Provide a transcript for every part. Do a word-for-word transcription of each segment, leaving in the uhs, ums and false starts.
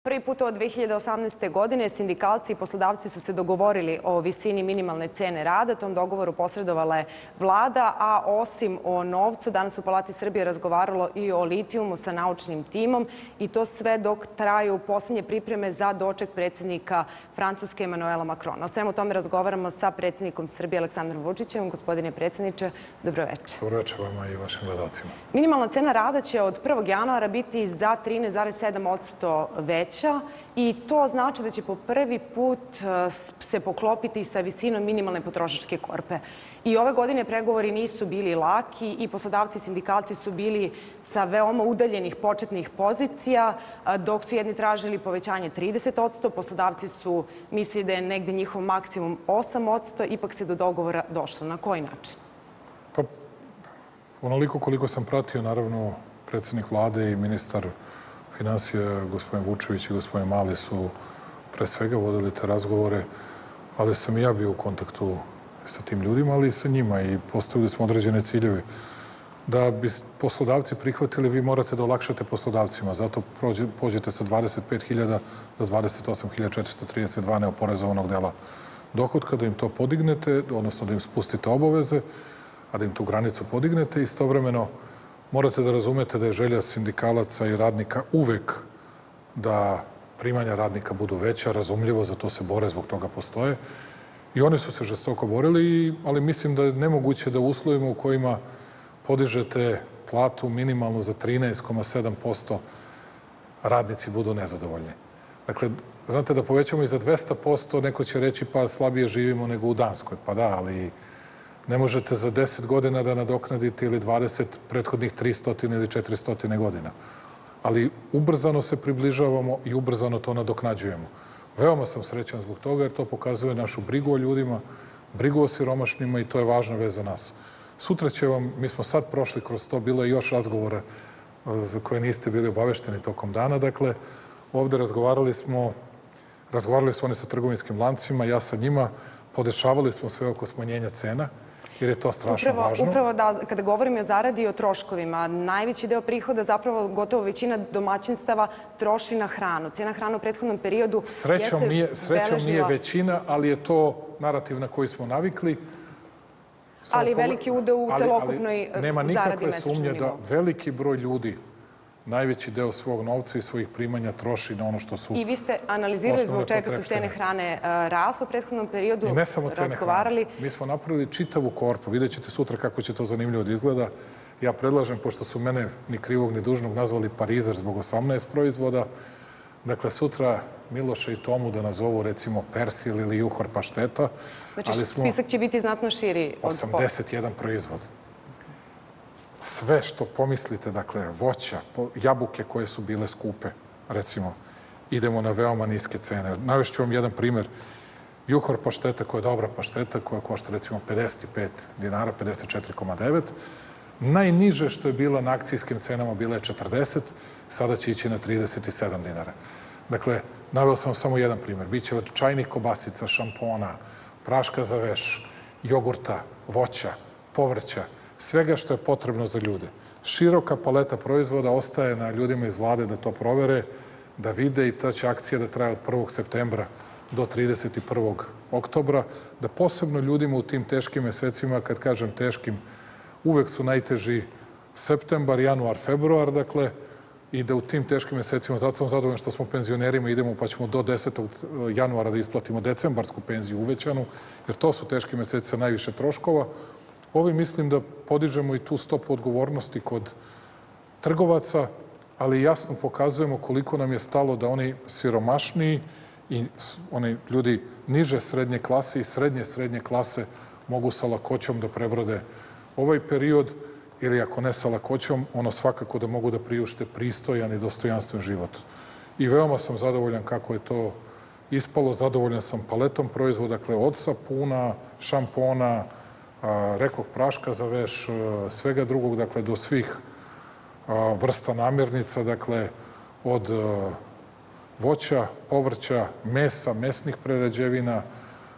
Prvi put od dve hiljade osamnaeste. godine sindikalci i poslodavci su se dogovorili o visini minimalne cene rada. Tom dogovoru posredovala je vlada, a osim o novcu, danas u Palati Srbije razgovaralo i o litijumu sa naučnim timom i to sve dok traju posljednje pripreme za doček predsjednika Francuske Emanuela Macrona. O svemu tome razgovaramo sa predsjednikom Srbije Aleksandrom Vučićem. Gospodine predsjedniče, dobroveče. Dobroveče vama i vašim gledalcima. Minimalna cena rada će od prvog januara biti za trinaest zarez sedam posto veća. I to znači da će po prvi put se poklopiti sa visinom minimalne potrošačke korpe. I ove godine pregovori nisu bili laki i poslodavci i sindikalci su bili sa veoma udaljenih početnih pozicija, dok su jedni tražili povećanje trideset posto, poslodavci su mislili da je negde njihov maksimum osam posto, ipak se do dogovora došlo. Na koji način? Pa, onoliko koliko sam pratio, naravno, predsjednik vlade i ministar finansija, gospodin Vučević i gospodin Mali su pre svega vodili te razgovore, ali sam i ja bio u kontaktu sa tim ljudima, ali i sa njima i postavili smo određene ciljeve. Da bi poslodavci prihvatili, vi morate da olakšate poslodavcima. Zato pođete sa dvadeset pet hiljada do dvadeset osam hiljada četiristo trideset dva neoporezovanog dela dohotka, da im to podignete, odnosno da im spustite obaveze, a da im tu granicu podignete. Istovremeno morate da razumete da je želja sindikalaca i radnika uvek da primanja radnika budu veća, razumljivo, za to se bore, zbog toga postoje. I oni su se žestoko borili, ali mislim da je nemoguće da u uslovima u kojima podižete platu minimalno za trinaest zarez sedam posto radnici budu nezadovoljni. Dakle, znate, da povećamo i za dvesta posto, neko će reći pa slabije živimo nego u Danskoj. Pa da, ali ne možete za deset godina da nadoknadite ili dvadeset prethodnih tristo ili četiristo godina. Ali ubrzano se približavamo i ubrzano to nadoknađujemo. Veoma sam srećan zbog toga jer to pokazuje našu brigu o ljudima, brigu o siromašnima i to je važna vez za nas. Sutra će vam, mi smo sad prošli kroz to, bilo je još razgovora za koje niste bili obavešteni tokom dana. Dakle, ovde razgovarali smo, razgovarali su oni sa trgovinskim lancima, ja sa njima, podešavali smo sve oko smanjenja cena, jer je to strašno važno. Upravo da, kada govorimo o zaradi i o troškovima, najveći deo prihoda, zapravo gotovo većina domaćinstava troši na hranu. Cena hrane u prethodnom periodu jeste beležila... Srećom nije većina, ali je to narativ na koji smo navikli. Ali veliki udeo u celokupnoj zaradi mesečnom nivou. Nema nikakve sumnje da veliki broj ljudi najveći deo svog novca i svojih primanja troši na ono što su... I vi ste analizirali zbog čega su cene hrane rasle u prethodnom periodu, I ne samo cene razgovarali... hrane. Mi smo napravili čitavu korpu. Vidjet ćete sutra kako će to zanimljivo da izgleda. Ja predlažem, pošto su mene ni krivog ni dužnog nazvali Parizer zbog osamnaest proizvoda, dakle, sutra Miloša i Tomu da nazovu, recimo, persil ili juhor pašteta. Znači, spisak će biti znatno širi od... osamdeset jedan proizvod. Sve što pomislite, dakle, voća, jabuke koje su bile skupe, recimo, idemo na veoma niske cene. Navešću vam jedan primer. Juhor pašteta, koja je dobra pašteta, koja košta, recimo, pedeset pet dinara, pedeset četiri zarez devet. Najniže što je bila na akcijskim cenama bila je četrdeset, sada će ići na trideset sedam dinara. Dakle, naveo sam samo jedan primer. Biće od čajnih kobasica, šampona, praška za veš, jogurta, voća, povrća, svega što je potrebno za ljude. Široka paleta proizvoda ostaje na ljudima iz vlade da to provere, da vide i ta će akcija da traje od prvog septembra do trideset prvog oktobra, da posebno ljudima u tim teškim mesecima, kad kažem teškim, uvek su najteži septembar, januar, februar, dakle, i da u tim teškim mesecima, zato sam zadovoljan što smo penzionerima, idemo pa ćemo do desetog januara da isplatimo decembarsku penziju uvećanu, jer to su teški meseci sa najviše troškova. Ovi mislim da podižemo i tu stopu odgovornosti kod trgovaca, ali jasno pokazujemo koliko nam je stalo da oni siromašniji i oni ljudi niže srednje klase i srednje srednje klase mogu sa lakoćom da prebrode ovaj period ili ako ne sa lakoćom, ono svakako da mogu da priušte pristojan i dostojanstven život. I veoma sam zadovoljan kako je to ispalo, zadovoljan sam paletom proizvoda, dakle od sapuna, šampona, rekoh praška za veš, svega drugog, dakle do svih vrsta namirnica, dakle od voća, povrća, mesa, mesnih prerađevina,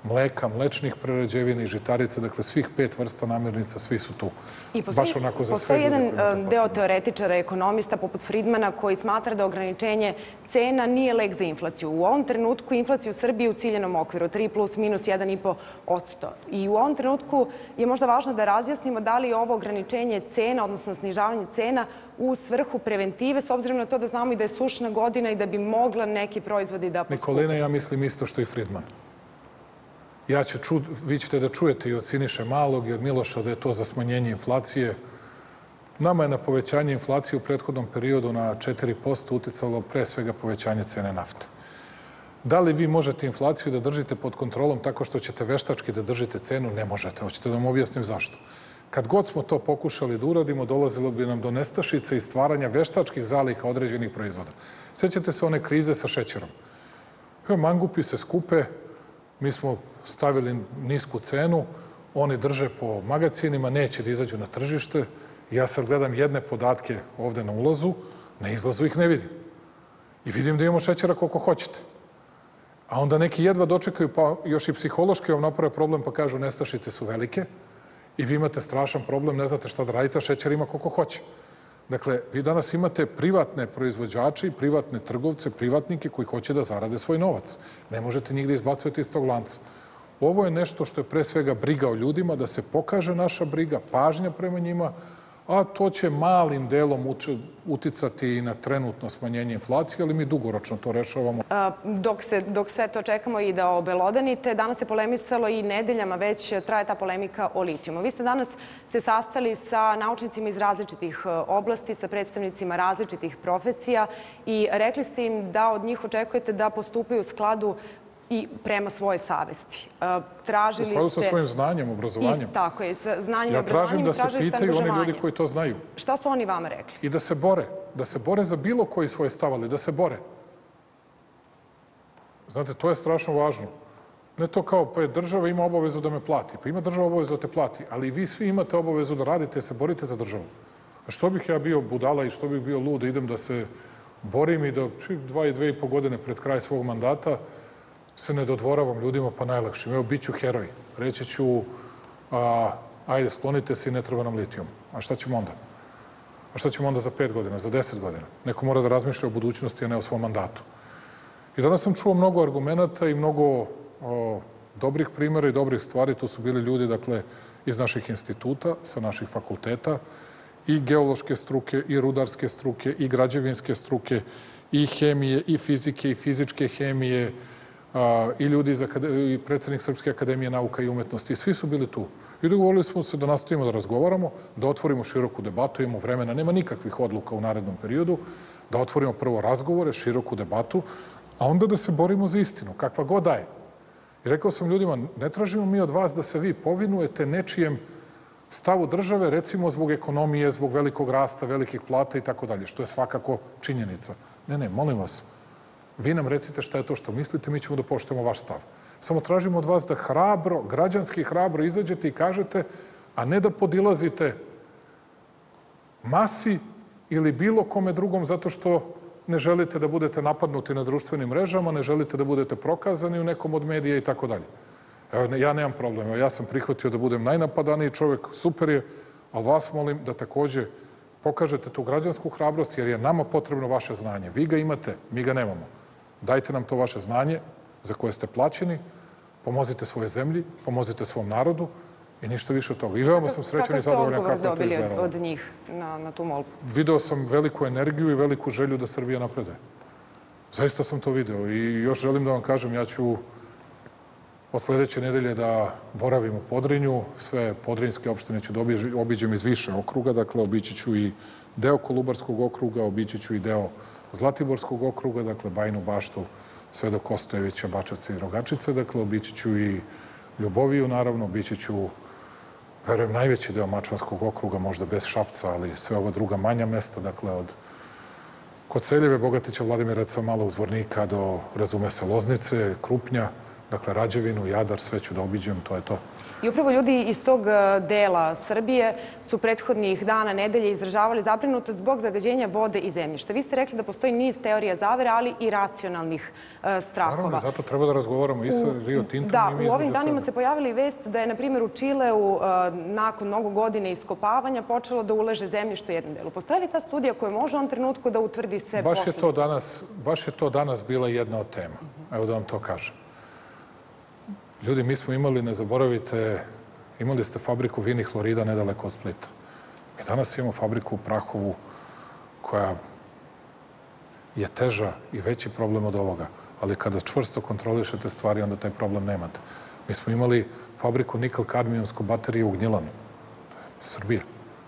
mleka, mlečnih prerađevina i žitarica, dakle svih pet vrsta namirnica, svi su tu. I postoji, Baš onako za sve postoji ljude jedan kojima to deo potrebno. teoretičara, ekonomista poput Friedmana koji smatra da ograničenje cena nije lek za inflaciju. U ovom trenutku inflacija u Srbiji je u ciljenom okviru tri plus minus jedan i po posto. I u ovom trenutku je možda važno da razjasnimo da li je ovo ograničenje cena, odnosno snižavanje cena u svrhu preventive, s obzirom na to da znamo i da je sušna godina i da bi mogla neki proizvodi da poskupe. Nikolina, ja mislim isto što i Friedman. Ja ću ču, vi ćete da čujete i od Siniše Malog i od Miloša da je to za smanjenje inflacije. Nama je na povećanje inflacije u prethodnom periodu na četiri posto uticalo pre svega povećanje cene nafte. Da li vi možete inflaciju da držite pod kontrolom tako što ćete veštački da držite cenu? Ne možete. Hoćete da vam objasnim zašto. Kad god smo to pokušali da uradimo, dolazilo bi nam do nestašice i stvaranja veštačkih zaliha određenih proizvoda. Sjećate se one krize sa šećerom. Evo, mangupi se skupe, mi smo stavili nisku cenu, oni drže po magacinima, neće da izađu na tržište. Ja sad gledam jedne podatke ovde na ulazu, na izlazu ih ne vidim. I vidim da imamo šećera koliko hoćete. A onda neki jedva dočekaju, pa još i psihološki vam naprave problem, pa kažu nestašice su velike i vi imate strašan problem, ne znate šta da radite, a šećer ima koliko hoće. Dakle, vi danas imate privatne proizvođače, privatne trgovce, privatnike koji hoće da zarade svoj novac. Ne možete njih da izbacujete iz tog lanca. Ovo je nešto što je pre svega briga o ljudima, da se pokaže naša briga, pažnja prema njima, a to će malim delom uticati i na trenutno smanjenje inflacije, ali mi dugoročno to rešavamo. Dok, se, dok sve to čekamo i da obelodanite, danas se polemisalo i nedeljama već traje ta polemika o litijumu. Vi ste danas se sastali sa naučnicima iz različitih oblasti, sa predstavnicima različitih profesija i rekli ste im da od njih očekujete da postupaju u skladu i prema svoje savesti. Tražili ste... U skladu sa svojim znanjem, obrazovanjem. Tako je, sa znanjem i ja tražim obrazovanjem. da se pitaju oni ljudi koji to znaju. Šta su oni vama rekli? I da se bore. Da se bore za bilo koji svoje stav, ali da se bore. Znate, to je strašno važno. Ne to kao, pa je država ima obavezu da me plati. Pa ima država obavezu da te plati, ali vi svi imate obavezu da radite i se borite za državu. A što bih ja bio budala i što bih bio lud da idem da se borim i da dva i dve i po godine pred kraj svog mandata se ne dodvoravam ljudima, pa najlakšim. Evo, bit ću heroj. Reći ću, a, ajde, sklonite se i ne treba nam litijum. A šta ćemo onda? A šta ćemo onda za pet godina, za deset godina? Neko mora da razmišlja o budućnosti, a ne o svom mandatu. I danas sam čuo mnogo argumenata i mnogo o, dobrih primjera i dobrih stvari. Tu su bili ljudi, dakle, iz naših instituta, sa naših fakulteta, i geološke struke, i rudarske struke, i građevinske struke, i hemije, i fizike, i fizičke hemije, a, i ljudi iz akade, i predsednik Srpske akademije nauka i umetnosti. I svi su bili tu. I dogovorili smo se da nastavimo da razgovaramo, da otvorimo široku debatu, imamo vremena, nema nikakvih odluka u narednom periodu, da otvorimo prvo razgovore, široku debatu, a onda da se borimo za istinu, kakva god da je. I rekao sam ljudima, ne tražimo mi od vas da se vi povinujete nečijem stavu države, recimo zbog ekonomije, zbog velikog rasta, velikih plata i tako dalje, što je svakako činjenica. Ne, ne, molim vas, vi nam recite šta je to što mislite, mi ćemo da poštujemo vaš stav. Samo tražimo od vas da hrabro, građanski hrabro izađete i kažete, a ne da podilazite masi ili bilo kome drugom zato što ne želite da budete napadnuti na društvenim mrežama, ne želite da budete prokazani u nekom od medija i tako dalje. Evo, ja nemam problema. Ja sam prihvatio da budem najnapadaniji čovjek, super je, ali vas molim da takođe pokažete tu građansku hrabrost, jer je nama potrebno vaše znanje. Vi ga imate, mi ga nemamo. Dajte nam to vaše znanje za koje ste plaćeni, pomozite svoje zemlji, pomozite svom narodu i ništa više od toga. I veoma sam srećan i zadovoljan kako je to izgledalo. Kakav ste odgovor dobili od njih na, na tu molbu? Video sam veliku energiju i veliku želju da Srbija napreduje. Zaista sam to video i još želim da vam kažem, ja ću od sledeće nedelje da boravim u Podrinju, sve podrinjske opštine ću da obiđem iz više okruga, dakle obići ću i deo Kolubarskog okruga, obići ću i deo Zlatiborskog okruga, dakle Bajinu Baštu, sve do Kostojevića, Bačevca i Rogačice, dakle obići ću i Ljuboviju, naravno, obići ću, verujem, najveći deo Mačvanskog okruga, možda bez Šapca, ali sve ova druga manja mesta, dakle od Koceljeve, Bogatića, Vladimiraca, Malog Zvornika do, razume se, Loznice, Krupnja, Dakle, Rađevinu, Jadar, sve ću da obiđem, to je to. I upravo ljudi iz tog dela Srbije su prethodnih dana, nedelje izražavali zabrinutost zbog zagađenja vode i zemljišta. Vi ste rekli da postoji niz teorija zavere, ali i racionalnih strahova. Naravno, zato treba da razgovaramo i sa Rio Tintom i mi između sebe. Da, u ovim danima se pojavili vest da je, na primjer, u Čileu nakon mnogo godine iskopavanja počelo da uleže zemljište u jednom delu. Postoji li ta studija koja može u ovom trenutku da utvrdi sve baš je posljedice? to danas, baš je to danas bila jedna od tema. Evo da vam to kažem. Ljudi, mi smo imali, ne zaboravite, imali ste fabriku vinnih hlorida nedaleko od Splita. Mi danas imamo fabriku u Prahovu koja je teža i veći problem od ovoga. Ali kada čvrsto kontrolišete stvari, onda taj problem nemate. Mi smo imali fabriku nikl-kadmijumsku bateriju u Gnjilanu. Srbija.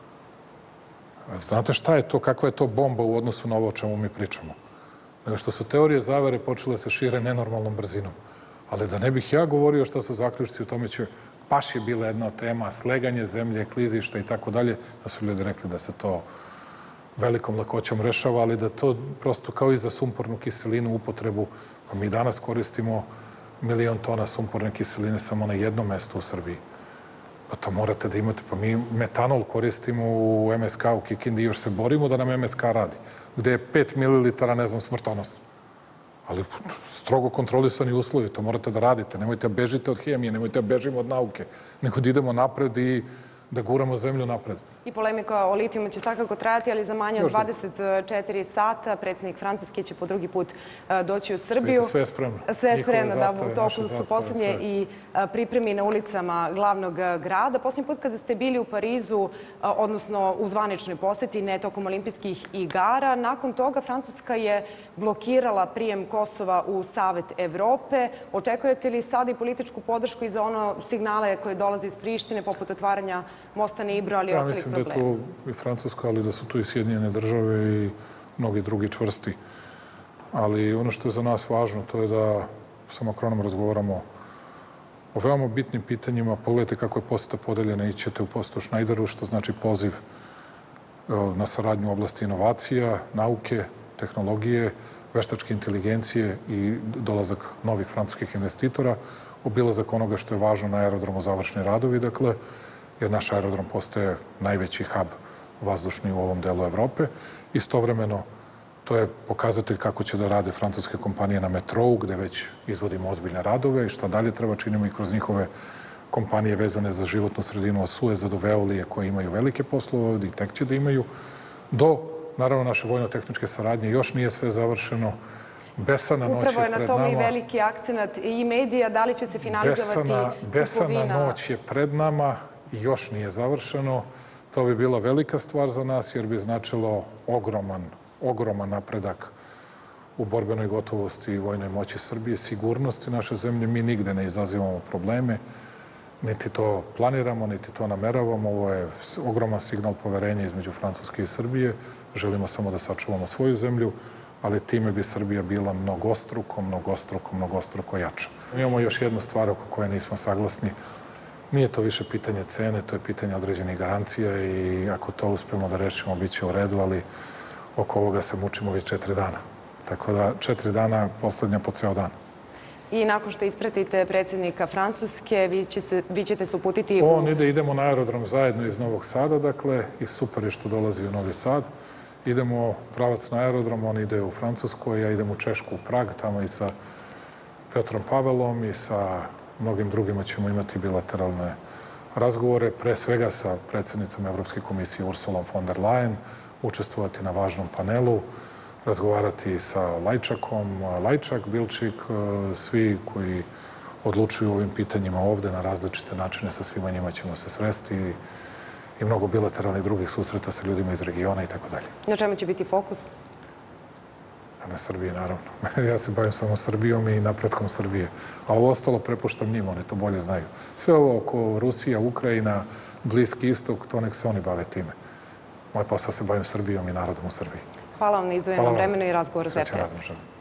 Znate šta je to, kakva je to bomba u odnosu na ovo o čemu mi pričamo? Nego što su teorije zavere počele se šire nenormalnom brzinom. Ali da ne bih ja govorio šta su zaključci, u tome će baš je bila jedna tema, sleganje zemlje, klizišta i tako dalje, da su ljudi rekli da se to velikom lakoćom rešava, ali da to prosto kao i za sumpornu kiselinu upotrebu, pa mi danas koristimo milion tona sumporne kiseline samo na jednom mestu u Srbiji. Pa to morate da imate. Pa mi metanol koristimo u M S K u Kikindi i još se borimo da nam M S K radi, gde je pet mililitara, ne znam, smrtonosno. Ali strogo kontrolisani uslovi, to morate da radite. Nemojte da bežite od hemije, nemojte da bežimo od nauke, nego da idemo napred i da guramo zemlju napred. I polemika o litijumu će svakako trajati, ali za manje od dvadeset četiri sata predsjednik Francuske će po drugi put doći u Srbiju. Sve je spremno. Sve je spremno, da, u toku su posljednje i pripremi na ulicama glavnog grada. Posljednji put kada ste bili u Parizu, odnosno u zvaničnoj poseti, ne tokom olimpijskih igara, nakon toga Francuska je blokirala prijem Kosova u Savet Evrope. Očekujete li sad i političku podršku i za ono signale koje dolaze iz Prištine, poput otvaranja mosta na Ibru, ali i ostalih problema? Ja mislim da je tu i Francuska, ali da su tu i Sjedinjene države i mnogi drugi čvrsti. Ali ono što je za nas važno, to je da sa Makronom razgovaramo o veoma bitnim pitanjima. Pogledajte kako je poseta podeljena. Ićete u posetu Šnajderu, što znači poziv na saradnju u oblasti inovacija, nauke, tehnologije, veštačke inteligencije i dolazak novih francuskih investitora, obilazak onoga što je važno na aerodromu, završni radovi, dakle, jer naš aerodrom postaje najveći hub vazdušni u ovom delu Evrope. Istovremeno, to je pokazatelj kako će da rade francuske kompanije na metrou, gde već izvodimo ozbiljne radove i šta dalje treba činimo i kroz njihove kompanije vezane za životnu sredinu, Sueza do Veolije, koje imaju velike poslove ovdje i tek će da imaju, do, naravno, naše vojno-tehničke saradnje. Još nije sve završeno. Besana noć je pred nama. Upravo je na tome i veliki akcenat i medija. Da li će se finalizovati kupovina? Besana noć je pred nama i još nije završeno. To bi bila velika stvar za nas, jer bi značilo ogroman, ogroman napredak u borbenoj gotovosti i vojnoj moći Srbije, sigurnosti naše zemlje. Mi nigde ne izazivamo probleme, niti to planiramo, niti to nameravamo. Ovo je ogroman signal poverenja između Francuske i Srbije. Želimo samo da sačuvamo svoju zemlju, ali time bi Srbija bila mnogostruko, mnogostruko, mnogostruko jača. Imamo još jednu stvar oko koje nismo saglasni. Nije to više pitanje cene, to je pitanje određenih garancija i ako to uspemo da rešimo, bit će u redu, ali oko ovoga se mučimo već četiri dana. Tako da četiri dana, poslednja po ceo dan. I nakon što ispratite predsjednika Francuske, vi, će se, vi ćete se uputiti u... On ide, idemo na aerodrom zajedno iz Novog Sada, dakle, i super je što dolazi u Novi Sad. Idemo pravac na aerodrom, on ide u Francusku, ja idem u Češku, u Prag, tamo i sa Petrom Pavelom i sa mnogim drugima ćemo imati bilateralne razgovore, pre svega sa predsjednicom Evropske komisije Ursulom von der Leyen, učestvovati na važnom panelu, razgovarati sa Lajčakom, Lajčak, Bilčik, svi koji odlučuju o ovim pitanjima ovde na različite načine, sa svima njima ćemo se sresti i, i mnogo bilateralnih drugih susreta sa ljudima iz regiona i tako dalje. Na čemu će biti fokus? Na Srbiji, naravno. Ja se bavim samo Srbijom i napretkom Srbije. A ovo ostalo prepuštam njima, oni to bolje znaju. Sve ovo oko Rusija, Ukrajina, Bliski istok, to nek se oni bave time. Moj posao se bavim Srbijom i narodom u Srbiji. Hvala vam na izdvojenom vremenu i razgovoru za R T S.